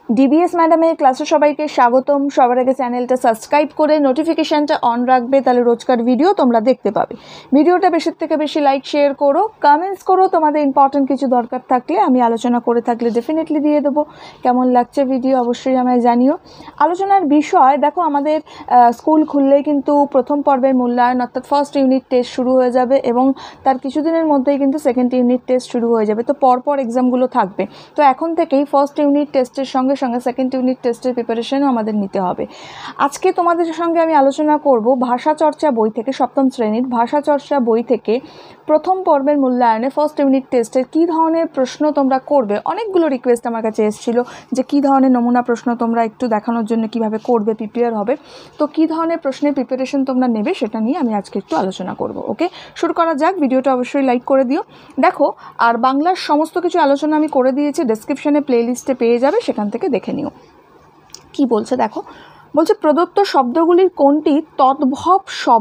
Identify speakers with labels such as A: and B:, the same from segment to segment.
A: DBS ম্যাডামের ক্লাসে সবাইকে স্বাগতম। সবার আগে চ্যানেলটা সাবস্ক্রাইব করে নোটিফিকেশানটা অন রাখবে, তাহলে রোজকার ভিডিও তোমরা দেখতে পাবে। ভিডিওটা বেশি থেকে বেশি লাইক শেয়ার করো, কমেন্টস করো, তোমাদের ইম্পর্টেন্ট কিছু দরকার থাকলে আমি আলোচনা করে থাকলে ডেফিনেটলি দিয়ে দেবো। কেমন লাগছে ভিডিও অবশ্যই আমায় জানিও। আলোচনার বিষয় দেখো, আমাদের স্কুল খুললেই কিন্তু প্রথম পর্বের মূল্যায়ন অর্থাৎ ফার্স্ট ইউনিট টেস্ট শুরু হয়ে যাবে এবং তার কিছুদিনের মধ্যেই কিন্তু সেকেন্ড ইউনিট টেস্ট শুরু হয়ে যাবে। তো পরপর এক্সামগুলো থাকবে। তো এখন থেকেই ফার্স্ট ইউনিট টেস্টের সঙ্গে সঙ্গে সেকেন্ড ইউনিট টেস্টের প্রিপারেশনও আমাদের নিতে হবে। আজকে তোমাদের সঙ্গে আমি আলোচনা করব ভাষা চর্চা বই থেকে, সপ্তম শ্রেণীর ভাষা চর্চা বই থেকে প্রথম পর্বের মূল্যায়নে ফার্স্ট ইউনিট টেস্টের কী ধরনের প্রশ্ন তোমরা করবে। অনেকগুলো রিকোয়েস্ট আমার কাছে এসেছিলো যে কী ধরনের নমুনা প্রশ্ন তোমরা একটু দেখানোর জন্য কীভাবে করবে, প্রিপেয়ার হবে। তো কী ধরনের প্রশ্নের প্রিপারেশন তোমরা নেবে সেটা নিয়ে আমি আজকে একটু আলোচনা করব। ওকে, শুরু করা যাক। ভিডিওটা অবশ্যই লাইক করে দিও। দেখো, আর বাংলার সমস্ত কিছু আলোচনা আমি করে দিয়েছি, ডেসক্রিপশনে প্লেলিস্টে পেয়ে যাবে, সেখান থেকে দেখে নিও। কি বলছে দেখো, বলছে প্রদত্ত শব্দগুলির কোনটি তদ্ভব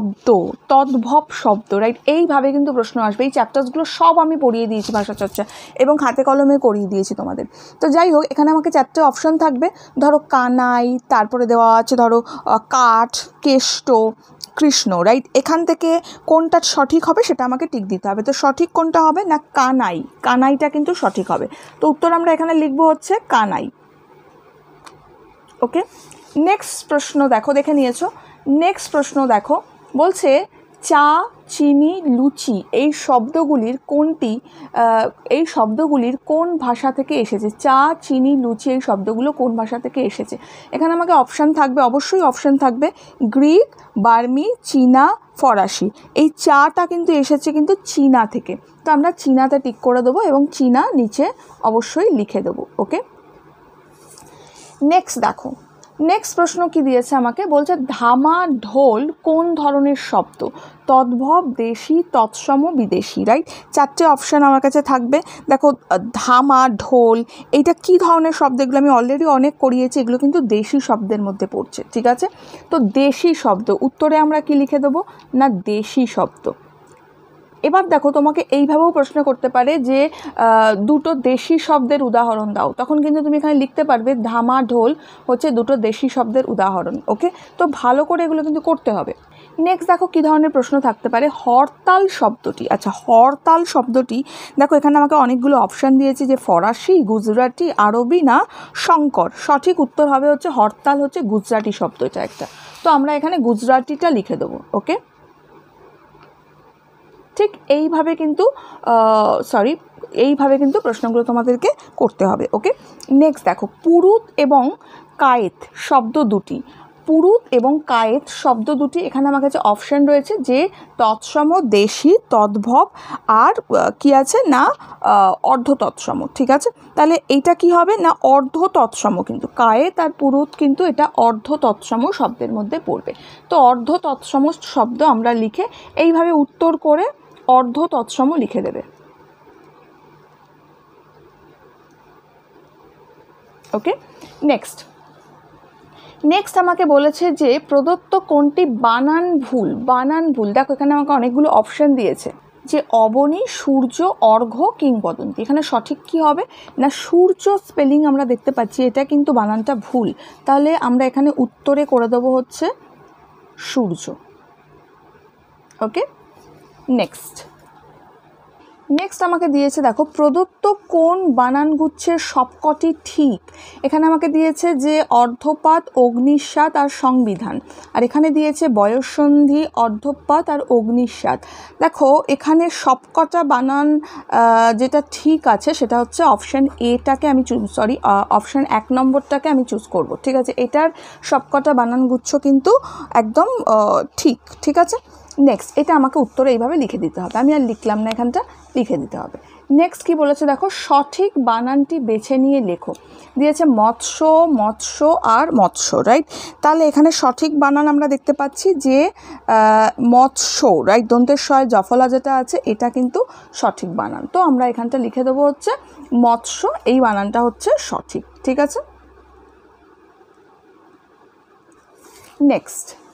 A: শব্দ, রাইট? এইভাবে কিন্তু প্রশ্ন আসবে। এই চ্যাপ্টার্সগুলো সব আমি পড়িয়ে দিয়েছি ভাষা চর্চা এবং হাতে কলমে করিয়ে দিয়েছি তোমাদের। তো যাই হোক, এখানে আমাকে 4টে অপশন থাকবে। ধরো কানাই, তারপরে দেওয়া আছে ধরো কাঠ, কেষ্ট, কৃষ্ণ, রাইট? এখান থেকে কোনটা সঠিক হবে সেটা আমাকে টিক দিতে হবে। তো সঠিক কোনটা হবে না, কানাই। কানাইটা কিন্তু সঠিক হবে। তো উত্তর আমরা এখানে লিখবো হচ্ছে কানাই। ওকে, নেক্সট প্রশ্ন দেখো, দেখে নিয়েছো। নেক্সট প্রশ্ন দেখো, বলছে চা, চিনি, লুচি এই শব্দগুলির কোন ভাষা থেকে এসেছে? চা, চিনি, লুচি এই শব্দগুলো কোন ভাষা থেকে এসেছে? এখানে আমাকে অপশান থাকবে, অবশ্যই অপশান থাকবে গ্রিক, বার্মি, চীনা, ফরাসি। এই চাটা কিন্তু এসেছে কিন্তু চীনা থেকে। তো আমরা চীনাতে টিক করে দেবো এবং চীনা নিচে অবশ্যই লিখে দেবো। ওকে, নেক্সট দেখো, নেক্সট প্রশ্ন কি দিয়েছে আমাকে, বলছে ধামা, ঢোল কোন ধরনের শব্দ? তদ্ভব, দেশি, তৎসম, বিদেশি, রাইট? 4টে অপশান আমার কাছে থাকবে। দেখো, ধামা, ঢোল এইটা কি ধরনের শব্দ? এগুলো আমি অলরেডি অনেক করিয়েছি, এগুলো কিন্তু দেশি শব্দের মধ্যে পড়ছে, ঠিক আছে? তো দেশি শব্দ, উত্তরে আমরা কি লিখে দেবো না দেশি শব্দ। এবার দেখো, তোমাকে এইভাবেও প্রশ্ন করতে পারে যে দুটো দেশি শব্দের উদাহরণ দাও। তখন কিন্তু তুমি এখানে লিখতে পারবে ধামা, ঢোল হচ্ছে দুটো দেশি শব্দের উদাহরণ। ওকে, তো ভালো করে এগুলো কিন্তু করতে হবে। নেক্সট দেখো, কী ধরনের প্রশ্ন থাকতে পারে, হরতাল শব্দটি। আচ্ছা, হরতাল শব্দটি দেখো, এখানে আমাকে অনেকগুলো অপশান দিয়েছে যে ফরাসি, গুজরাটি, আরবি না শঙ্কর। সঠিক উত্তর হবে হচ্ছে হরতাল হচ্ছে গুজরাটি শব্দ, এটা একটা। তো আমরা এখানে গুজরাটিটা লিখে দেবো। ওকে, ঠিক এইভাবে কিন্তু প্রশ্নগুলো তোমাদেরকে করতে হবে। ওকে, নেক্সট দেখো, পুরুত এবং কায়েত শব্দ দুটি। পুরুত এবং কায়েত শব্দ দুটি, এখানে আমার কাছে অপশান রয়েছে যে তৎসম, দেশি, তদ্ভব আর কি আছে না অর্ধ তৎসম, ঠিক আছে? তাহলে এইটা কি হবে না অর্ধ তৎসম, কিন্তু কায়েত আর পুরুত কিন্তু এটা অর্ধ তৎসম শব্দের মধ্যে পড়বে। তো অর্ধ তৎসম শব্দ আমরা লিখে এইভাবে উত্তর করে অর্ধ তৎসম লিখে দেবে। ওকে, নেক্সট আমাকে বলেছে যে প্রদত্ত কোনটি বানান ভুল। দেখো, এখানে আমাকে অনেকগুলো অপশান দিয়েছে যে অবনী, সূর্য, অর্ঘ্য, কিংবদন্তি। এখানে সঠিক কি হবে না সূর্য স্পেলিং আমরা দেখতে পাচ্ছি, এটা কিন্তু বানানটা ভুল। তাহলে আমরা এখানে উত্তরে করে দেবো হচ্ছে সূর্য। ওকে, নেক্সট আমাকে দিয়েছে দেখো, প্রদত্ত কোন বানানগুচ্ছের সবকটি ঠিক? এখানে আমাকে দিয়েছে যে অর্ধপাত, অগ্নিস্বাদ আর সংবিধান। আর এখানে দিয়েছে বয়ঃসন্ধি, অর্ধপাত আর অগ্নিস্বাদ। দেখো, এখানে সবকটা বানান যেটা ঠিক আছে সেটা হচ্ছে অপশান এটাকে আমি অপশান 1 নম্বরটাকে আমি চুজ করব, ঠিক আছে? এটার সবকটা বানানগুচ্ছ কিন্তু একদম ঠিক আছে। নেক্সট, এটা আমাকে উত্তরে এইভাবে লিখে দিতে হবে, আমি আর লিখলাম না, এখানটা লিখে দিতে হবে। নেক্সট কি বলেছে দেখো, সঠিক বানানটি বেছে নিয়ে লেখো। দিয়েছে মৎস্য আর মৎস্য, রাইট? তাহলে এখানে সঠিক বানান আমরা দেখতে পাচ্ছি যে মৎস্য, রাইট? দন্তের শয় জফলা যেটা আছে এটা কিন্তু সঠিক বানান। তো আমরা এখানটা লিখে দেবো হচ্ছে মৎস্য, এই বানানটা হচ্ছে সঠিক, ঠিক আছে? নেক্সট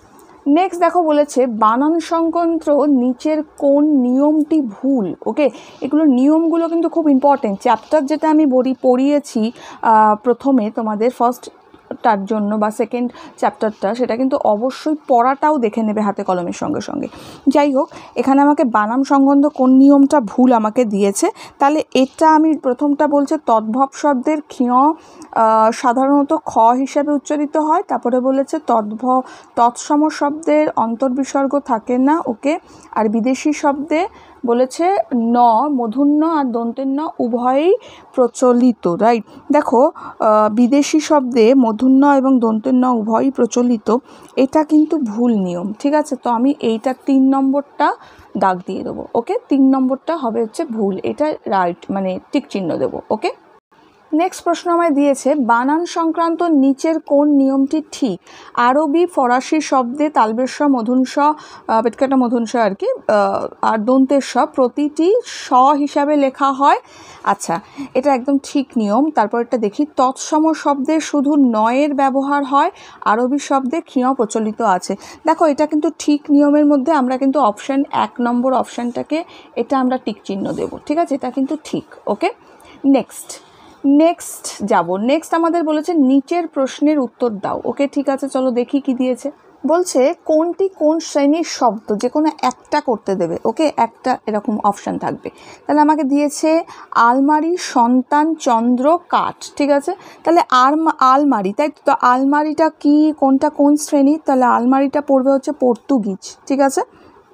A: নেক্সট দেখো বলেছে বানান সংক্রান্ত নিচের কোন নিয়মটি ভুল। ওকে, এগুলো নিয়মগুলো কিন্তু খুব ইম্পর্টেন্ট। চ্যাপ্টার যেটা আমি পড়িয়েছি প্রথমে তোমাদের ফার্স্টটার জন্য বা সেকেন্ড চ্যাপ্টারটা, সেটা কিন্তু অবশ্যই পড়াটাও দেখে নেবে হাতে কলমের সঙ্গে সঙ্গে। যাই হোক, এখানে আমাকে বানান সংক্রান্ত কোন নিয়মটা ভুল আমাকে দিয়েছে। তাহলে এটা আমি প্রথমটা বলছে তদ্ভব শব্দের ক্ষিয় সাধারণত খ হিসাবে উচ্চারিত হয়। তারপরে বলেছে তৎসম শব্দের অন্তর্বিসর্গ থাকে না। ওকে, আর বিদেশি শব্দে বলেছে ন, মূর্ধন্য আর দন্তের ন উভয়ই প্রচলিত। রাইট, দেখো বিদেশি শব্দে মূর্ধন্য এবং দন্তের ন উভয়ই প্রচলিত, এটা কিন্তু ভুল নিয়ম। ঠিক আছে, তো আমি এইটা 3 নম্বরটা দাগ দিয়ে দেবো। ওকে, 3 নম্বরটা হবে হচ্ছে ভুল, এটা রাইট মানে টিক চিহ্ন দেবো। ওকে, নেক্সট প্রশ্ন আমায় দিয়েছে বানান সংক্রান্ত নিচের কোন নিয়মটি ঠিক। আরবি ফরাসি শব্দে তালবেশ মধুনস পেটকাটা মধুনস আর কি আর দন্তের স প্রতিটি স হিসাবে লেখা হয়। আচ্ছা, এটা একদম ঠিক নিয়ম। তারপর এটা দেখি তৎসম শব্দে শুধু নয়ের ব্যবহার হয়, আরবি শব্দে ক্ষিয় প্রচলিত আছে। দেখো এটা কিন্তু ঠিক নিয়মের মধ্যে আমরা কিন্তু অপশান 1 নম্বর অপশানটাকে এটা আমরা টিক চিহ্ন দেব। ঠিক আছে, এটা কিন্তু ঠিক। ওকে, নেক্সট যাব। নেক্সট আমাদের বলেছে নিচের প্রশ্নের উত্তর দাও। ওকে, ঠিক আছে, চলো দেখি কি দিয়েছে। বলছে কোনটি কোন শ্রেণীর শব্দ, যে কোনো একটা করতে দেবে। ওকে, একটা এরকম অপশান থাকবে। তাহলে আমাকে দিয়েছে আলমারি, সন্তান, চন্দ্র, কাঠ। ঠিক আছে, তাহলে আলমারি, তাই তো আলমারিটা কি, কোনটা কোন শ্রেণী? তাহলে আলমারিটা পড়বে হচ্ছে পর্তুগিজ। ঠিক আছে,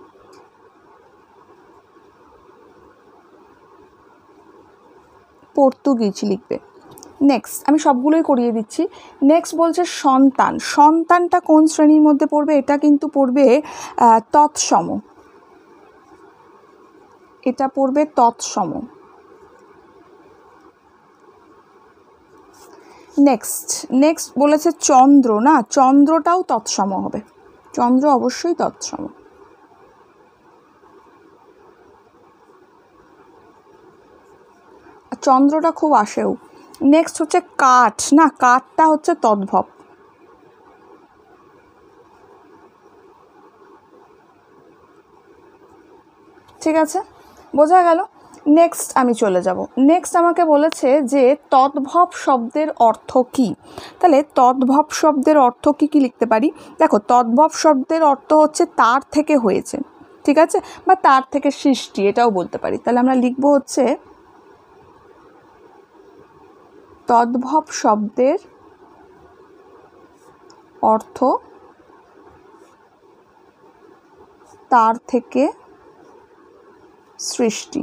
A: পর্তুগিজ লিখবে। নেক্সট আমি সবগুলোই করিয়ে দিচ্ছি। নেক্সট বলছে সন্তান, সন্তানটা কোন শ্রেণীর মধ্যে পড়বে? এটা কিন্তু পড়বে তৎসম, এটা পড়বে তৎসম। নেক্সট বলেছে চন্দ্র, না চন্দ্রটাও তৎসম হবে, চন্দ্র অবশ্যই তৎসম। চন্দ্রটা খুব আসেও। নেক্সট হচ্ছে কাঠ, না কাঠটা হচ্ছে তদ্ভব। ঠিক আছে, বোঝা গেল। নেক্সট আমি চলে যাব। নেক্সট আমাকে বলেছে যে তদ্ভব শব্দের অর্থ কী। তাহলে তদ্ভব শব্দের অর্থ কী কী লিখতে পারি? দেখো, তদ্ভব শব্দের অর্থ হচ্ছে তার থেকে হয়েছে। ঠিক আছে, বা তার থেকে সৃষ্টি, এটাও বলতে পারি। তাহলে আমরা লিখব হচ্ছে তদ্ভব শব্দের অর্থ তার থেকে সৃষ্টি,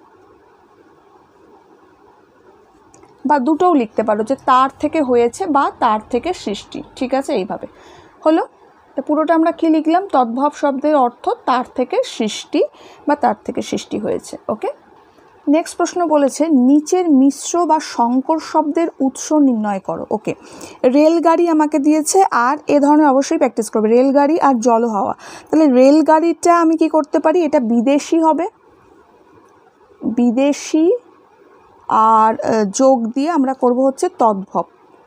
A: বা দুটোও লিখতে পারো, যে তার থেকে হয়েছে বা তার থেকে সৃষ্টি। ঠিক আছে, এইভাবে হলো। তো পুরোটা আমরা কি লিখলাম? তদ্ভব শব্দের অর্থ তার থেকে সৃষ্টি বা তার থেকে সৃষ্টি হয়েছে। ওকে, নেক্সট প্রশ্ন বলেছে নিচের মিশ্র বা সংকর শব্দের উৎস নির্ণয় করো। ওকে, রেলগাড়ি আমাকে দিয়েছে, আর এ ধরনের অবশ্যই প্র্যাকটিস করবে, রেলগাড়ি আর জল হাওয়া। তাহলে রেলগাড়িটা আমি কি করতে পারি? এটা বিদেশি হবে, বিদেশি আর যোগ দিয়ে আমরা করব হচ্ছে তদ্ভব।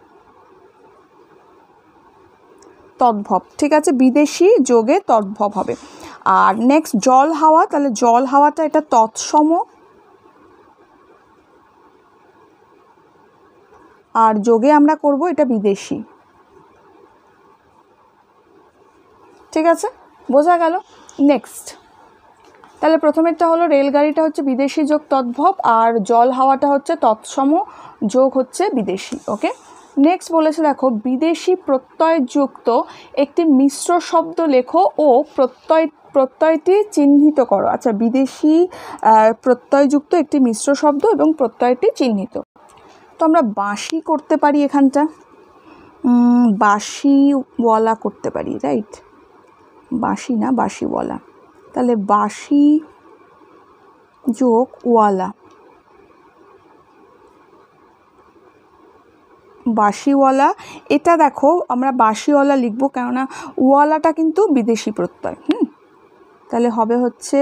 A: ঠিক আছে, বিদেশি যোগে তদ্ভব হবে। আর নেক্সট জল হাওয়া, তাহলে জল হাওয়াটা এটা তৎসম, আর যোগে আমরা করব এটা বিদেশি। ঠিক আছে, বোঝা গেল। নেক্সট, তাহলে প্রথমেরটা হলো রেলগাড়িটা হচ্ছে বিদেশি যোগ তদ্ভব, আর জল হাওয়াটা হচ্ছে তৎসম যোগ হচ্ছে বিদেশি। ওকে, নেক্সট বলেছে দেখো বিদেশি প্রত্যয়যুক্ত একটি মিশ্র শব্দ লেখো ও প্রত্যয়টি চিহ্নিত করো। আচ্ছা, বিদেশি প্রত্যয়যুক্ত একটি মিশ্র শব্দ এবং প্রত্যয়টি চিহ্নিত। তো আমরা বাঁশি করতে পারি, এখানটা বাঁশিওয়ালা করতে পারি। রাইট, বাঁশি না বাঁশিওয়ালা। তাহলে বাঁশি যোগ ওয়ালা, বাঁশিওয়ালা। এটা দেখো আমরা বাঁশিওয়ালা লিখবো, কেননা ওয়ালাটা কিন্তু বিদেশি প্রত্যয়। তাহলে হবে হচ্ছে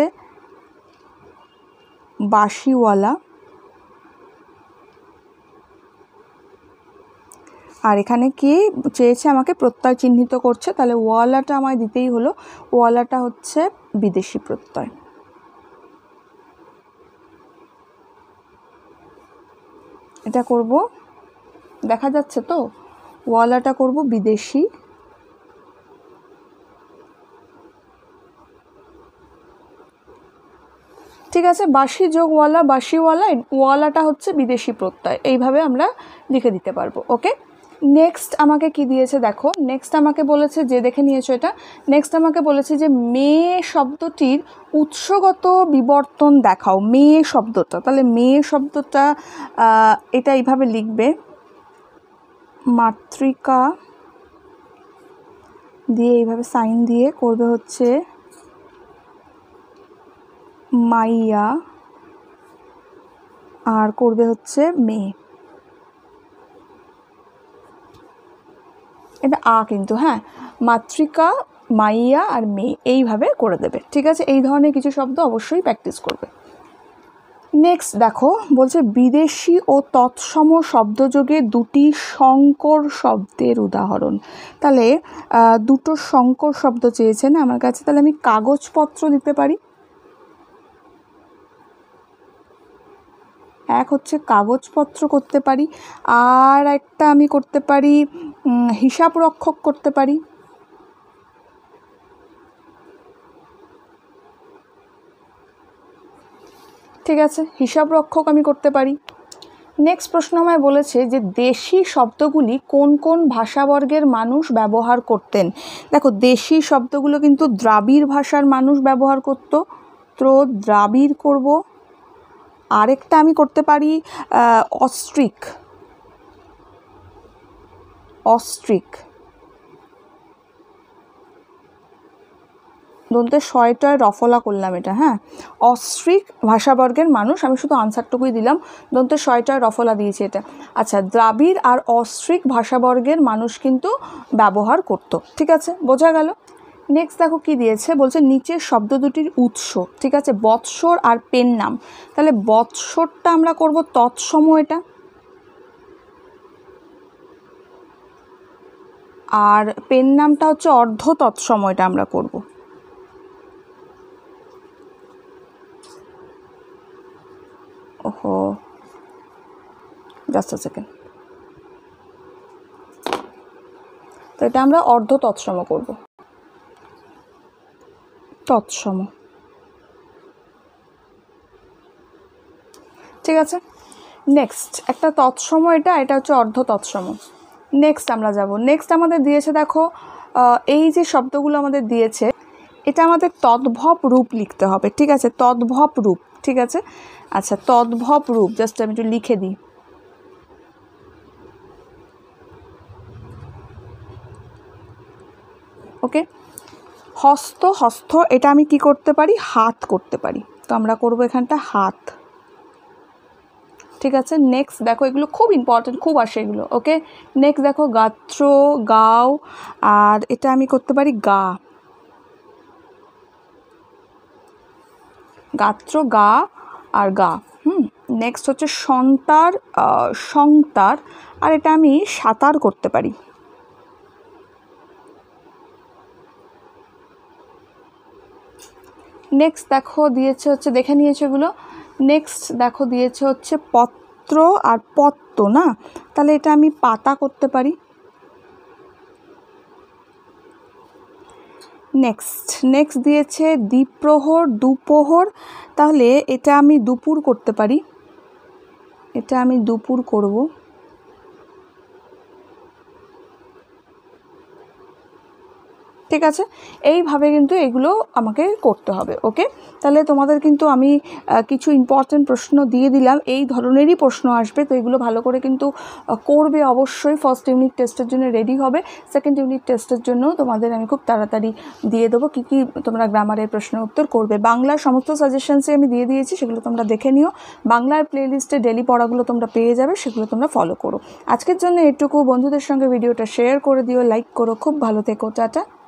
A: বাঁশিওয়ালা। আর এখানে কি চেয়েছে আমাকে প্রত্যয় চিহ্নিত করছে, তাহলে ওয়ালাটা আমায় দিতেই হলো। ওয়ালাটা হচ্ছে বিদেশি প্রত্যয়। এটা করব, দেখা যাচ্ছে তো, ওয়ালাটা করব বিদেশি, ঠিক আছে। বাসি যোগ ওয়ালা, বাসিওয়ালা, ওয়ালাটা হচ্ছে বিদেশি প্রত্যয়, এইভাবে আমরা লিখে দিতে পারবো। ওকে, নেক্সট আমাকে কি দিয়েছে দেখো। নেক্সট আমাকে বলেছে, যে দেখে নিয়েছো এটা, নেক্সট আমাকে বলেছে যে মেয়ে শব্দটির উৎসগত বিবর্তন দেখাও। মেয়ে শব্দটা, তাহলে মেয়ে শব্দটা এটা এইভাবে লিখবে, মাতৃকা দিয়ে এইভাবে সাইন দিয়ে করবে হচ্ছে মাইয়া, আর করবে হচ্ছে মেয়ে। এটা কিন্তু হ্যাঁ, মাতৃকা, মাইয়া আর মেয়ে, এইভাবে করে দেবে, ঠিক আছে। এই ধরনের কিছু শব্দ অবশ্যই প্র্যাকটিস করবে। নেক্সট দেখো, বলছে বিদেশি ও তৎসম শব্দযোগে দুটি সংকর শব্দের উদাহরণ। তাহলে দুটো সংকর শব্দ চেয়েছে না আমার কাছে, তাহলে আমি কাগজপত্র দিতে পারি। এক হচ্ছে কাগজপত্র করতে পারি, আর একটা আমি করতে পারি হিসাব রক্ষক করতে পারি। ঠিক আছে, হিসাব রক্ষক আমি করতে পারি। নেক্সট প্রশ্ন আমায় বলেছে যে দেশি শব্দগুলি কোন কোন ভাষাবর্গের মানুষ ব্যবহার করতেন। দেখো, দেশি শব্দগুলো কিন্তু দ্রাবিড় ভাষার মানুষ ব্যবহার করতো, তো দ্রাবিড় করব। আরেকটা আমি করতে পারি অস্ট্রিক, অস্ট্রিক, দন্তে শয়টায় রফলা করলাম এটা, হ্যাঁ, অস্ট্রিক ভাষাবর্গের মানুষ, আমি শুধু আনসারটুকুই দিলাম, দন্তে শয়টায় রফলা দিয়েছি এটা। আচ্ছা, দ্রাবিড় আর অস্ট্রিক ভাষাবর্গের মানুষ কিন্তু ব্যবহার করত, ঠিক আছে, বোঝা গেল। নেক্সট দেখো কি দিয়েছে, বলছে নিচের শব্দ দুটির উৎস, ঠিক আছে, বৎসর আর পেন নাম। তাহলে বৎসরটা আমরা করব তৎসম, এটা, আর পেন নামটা হচ্ছে অর্ধ তৎসম, এটা আমরা করব। ওহো, জাস্ট আ সেকেন্ড, তো এটা আমরা অর্ধ তৎসম করব, তৎসম, ঠিক আছে। নেক্সট একটা তৎসম, এটা হচ্ছে অর্ধ তৎসম। নেক্সট আমরা যাব, নেক্সট আমাদের দিয়েছে দেখো, এই যে শব্দগুলো আমাদের দিয়েছে, এটা আমাদের তদ্ভব রূপ লিখতে হবে, ঠিক আছে, তদ্ভব রূপ, ঠিক আছে। আচ্ছা, তদ্ভব রূপ জাস্ট আমি একটু লিখে দিই। ওকে, হস্ত, হস্ত এটা আমি কি করতে পারি, হাত করতে পারি, তো আমরা করব এখানটা হাত, ঠিক আছে। নেক্সট দেখো, এগুলো খুব ইম্পর্টেন্ট, খুব আসে এগুলো। ওকে, নেক্সট দেখো গাত্র, গাও, আর এটা আমি করতে পারি গা, গাত্র, গা আর গা। নেক্সট হচ্ছে সন্তার, সংতার, আর এটা আমি সাঁতার করতে পারি। নেক্সট দেখো দিয়েছে হচ্ছে, দেখে নিয়েছে এগুলো। নেক্সট দেখো দিয়েছে হচ্ছে পত্র আর পত্ত, না, তাহলে এটা আমি পাতা করতে পারি। নেক্সট দিয়েছে দ্বিপ্রহর, দুপ্রহর, তাহলে এটা আমি দুপুর করতে পারি, এটা আমি দুপুর করব। ঠিক আছে, এইভাবে কিন্তু এগুলো আমাকে করতে হবে। ওকে, তাহলে তোমাদের কিন্তু আমি কিছু ইম্পর্টেন্ট প্রশ্ন দিয়ে দিলাম, এই ধরনেরই প্রশ্ন আসবে, তো এগুলো ভালো করে কিন্তু করবে অবশ্যই। ফার্স্ট ইউনিট টেস্টের জন্য রেডি হবে, সেকেন্ড ইউনিট টেস্টের জন্য তোমাদের আমি খুব তাড়াতাড়ি দিয়ে দেবো কী কী তোমরা গ্রামারের প্রশ্ন উত্তর করবে। বাংলার সমস্ত সাজেশনসে আমি দিয়ে দিয়েছি, সেগুলো তোমরা দেখে নিও। বাংলার প্লেলিস্টে ডেলি পড়াগুলো তোমরা পেয়ে যাবে, সেগুলো তোমরা ফলো করো। আজকের জন্য এটুকু, বন্ধুদের সঙ্গে ভিডিওটা শেয়ার করে দিও, লাইক করো। খুব ভালো থেকো, টাটা।